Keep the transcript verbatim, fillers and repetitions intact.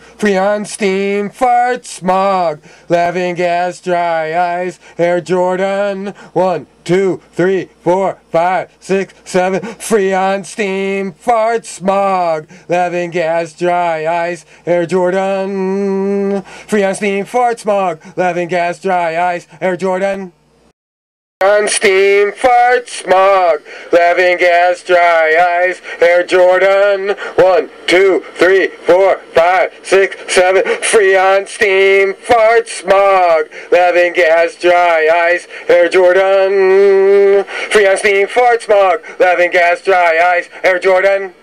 Freon, steam, fart, smog, laughing gas, dry ice, Air Jordan. One, two, three, four, five, six, seven. Freon, steam, fart, smog, laughing gas, dry ice, Air Jordan. Freon, steam, fart, smog, laughing gas, dry ice, Air Jordan. On steam, fart, smog, laughing gas, dry ice, Air Jordan. One, two, three, four, five, six, seven. Freon, steam, fart, smog, laughing gas, dry ice, Air Jordan. Freon, steam, fart, smog, laughing gas, dry ice, Air Jordan.